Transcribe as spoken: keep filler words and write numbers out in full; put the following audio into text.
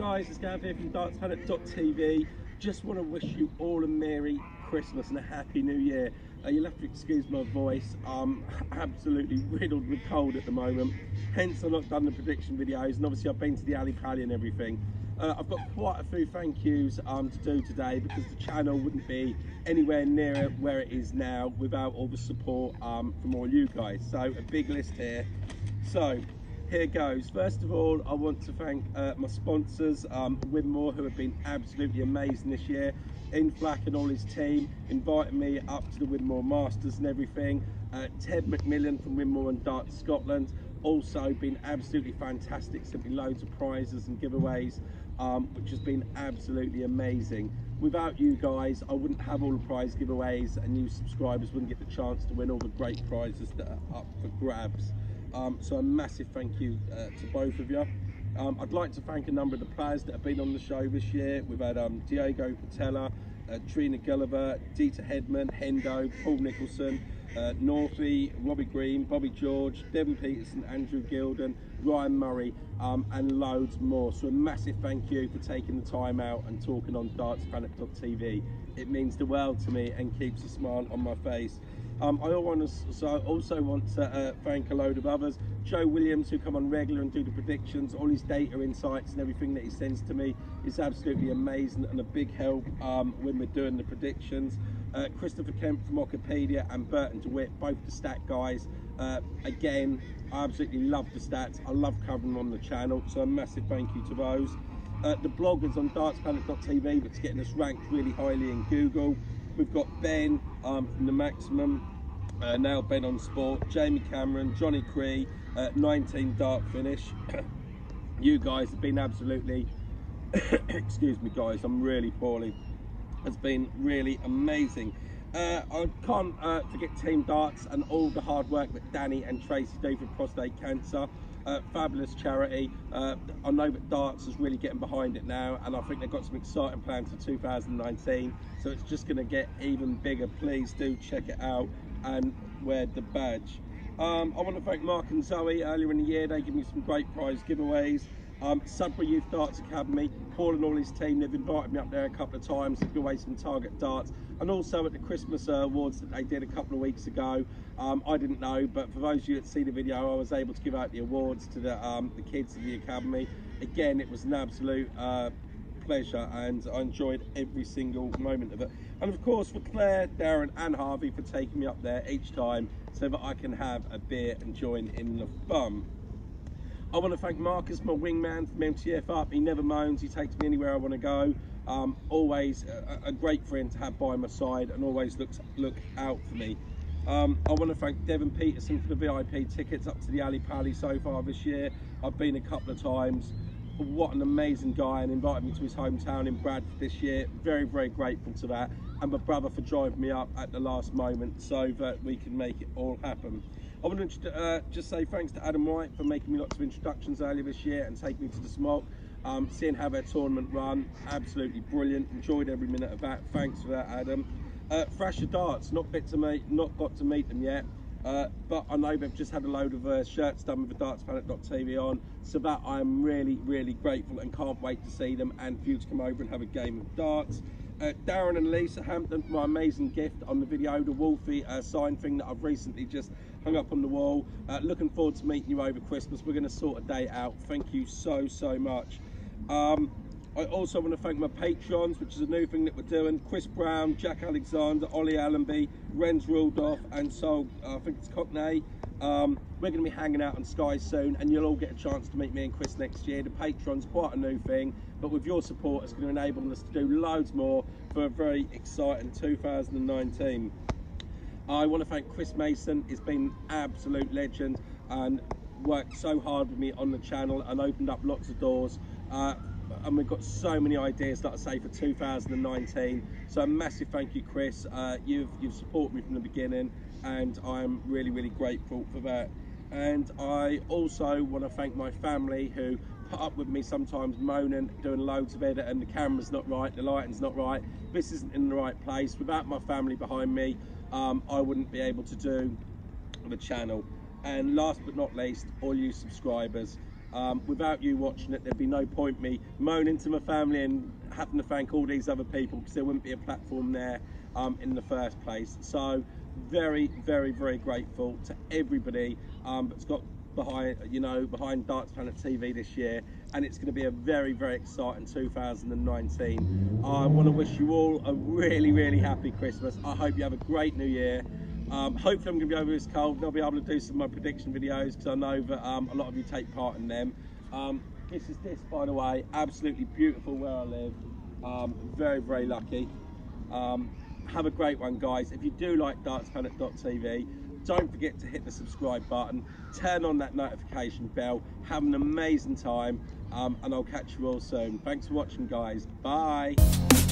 guys, it's Gav here from darts planet dot t v. Just want to wish you all a Merry Christmas and a Happy New Year. Uh, you'll have to excuse my voice, I'm absolutely riddled with cold at the moment, hence I've not done the prediction videos, and obviously I've been to the Ali Pally and everything. Uh, I've got quite a few thank yous um, to do today, because the channel wouldn't be anywhere near where it is now without all the support um, from all you guys. So a big list here. So here goes. First of all, I want to thank uh, my sponsors, um, Winmore, who have been absolutely amazing this year. In Flack and all his team inviting me up to the Winmore Masters and everything. Uh, Ted McMillan from Winmore and Darts Scotland, also been absolutely fantastic, sent me loads of prizes and giveaways, um, which has been absolutely amazing. Without you guys, I wouldn't have all the prize giveaways, and you subscribers wouldn't get the chance to win all the great prizes that are up for grabs. Um, so a massive thank you uh, to both of you. Um, I'd like to thank a number of the players that have been on the show this year. We've had um, Diego Patella, uh, Trina Gulliver, Dieter Hedman, Hendo, Paul Nicholson, uh, Northie, Robbie Green, Bobby George, Devon Peterson, Andrew Gilden, Ryan Murray, um, and loads more. So a massive thank you for taking the time out and talking on darts planet dot t v. It means the world to me and keeps a smile on my face. Um, I also want to uh, thank a load of others. Joe Williams, who come on regular and do the predictions. All his data insights and everything that he sends to me is absolutely amazing and a big help um, when we're doing the predictions. Uh, Christopher Kemp from Wikipedia and Burton DeWitt, both the stat guys. Uh, again, I absolutely love the stats. I love covering them on the channel, so a massive thank you to those. Uh, the bloggers on darts planet dot t v that's getting us ranked really highly in Google. We've got Ben um, from The Maximum, uh, now Ben on Sport, Jamie Cameron, Johnny Cree, uh, nineteen Dart Finish. You guys have been absolutely, excuse me guys, I'm really poorly. It's been really amazing. Uh, I can't uh, forget Team Darts and all the hard work that Danny and Tracy do for prostate cancer. Uh, fabulous charity. Uh, I know that Darts is really getting behind it now, and I think they've got some exciting plans for two thousand nineteen, so it's just going to get even bigger. Please do check it out and wear the badge. Um, I want to thank Mark and Zoe. Earlier in the year they gave me some great prize giveaways. Um, Sudbury Youth Darts Academy, Paul and all his team, they've invited me up there a couple of times to give away some target darts, and also at the Christmas uh, awards that they did a couple of weeks ago. um, I didn't know, but for those of you that see the video, I was able to give out the awards to the, um, the kids of the academy. Again, it was an absolute uh, pleasure, and I enjoyed every single moment of it. And of course for Claire, Darren and Harvey for taking me up there each time so that I can have a beer and join in the fun. I want to thank Marcus, my wingman from M T F Up. He never moans, he takes me anywhere I want to go. Um, always a, a great friend to have by my side, and always looks look out for me. Um, I want to thank Devon Peterson for the V I P tickets up to the Ali Pally so far this year. I've been a couple of times. What an amazing guy, and invited me to his hometown in Bradford this year. Very, very grateful to that. And my brother for driving me up at the last moment so that we can make it all happen. I want to uh, just say thanks to Adam White for making me lots of introductions earlier this year and taking me to the Smog. Um, seeing how their tournament run, absolutely brilliant. Enjoyed every minute of that. Thanks for that, Adam. Uh, Thrasher Darts, not fit to meet, not got to meet them yet. Uh, but I know they've just had a load of uh, shirts done with the darts planet dot t v on, so that I'm really, really grateful and can't wait to see them and for you to come over and have a game of darts. Uh, Darren and Lisa Hampton for my amazing gift on the video, the Wolfie uh, sign thing that I've recently just hung up on the wall. Uh, looking forward to meeting you over Christmas. We're going to sort a day out. Thank you so, so much. Um, I also want to thank my Patreons, which is a new thing that we're doing. Chris Brown, Jack Alexander, Ollie Allenby, Renz Rudolph, and so uh, I think it's Cockney. Um, we're going to be hanging out on Sky soon, and you'll all get a chance to meet me and Chris next year. The Patreon's quite a new thing, but with your support, it's going to enable us to do loads more for a very exciting two thousand nineteen. I want to thank Chris Mason. He's been an absolute legend and worked so hard with me on the channel and opened up lots of doors. Uh, and we've got so many ideas, like I say, for two thousand nineteen. So a massive thank you, Chris. Uh, you've, you've supported me from the beginning, and I'm really, really grateful for that. And I also want to thank my family who put up with me sometimes moaning, doing loads of edit, and the camera's not right, the lighting's not right, this isn't in the right place. Without my family behind me, um, I wouldn't be able to do the channel. And last but not least, all you subscribers, Um, without you watching it, there'd be no point me moaning to my family and having to thank all these other people, because there wouldn't be a platform there um, in the first place. So very, very, very grateful to everybody um, that's got behind, you know, behind Darts Planet T V this year, and it's going to be a very, very exciting two thousand nineteen. I want to wish you all a really, really happy Christmas. I hope you have a great New Year. Um, hopefully I'm going to be over this cold and I'll be able to do some of my prediction videos, because I know that um, a lot of you take part in them. Um, this is this, by the way, absolutely beautiful where I live. Um, very, very lucky. Um, have a great one, guys. If you do like darts planet dot T V, don't forget to hit the subscribe button, turn on that notification bell. Have an amazing time, um, and I'll catch you all soon. Thanks for watching, guys. Bye.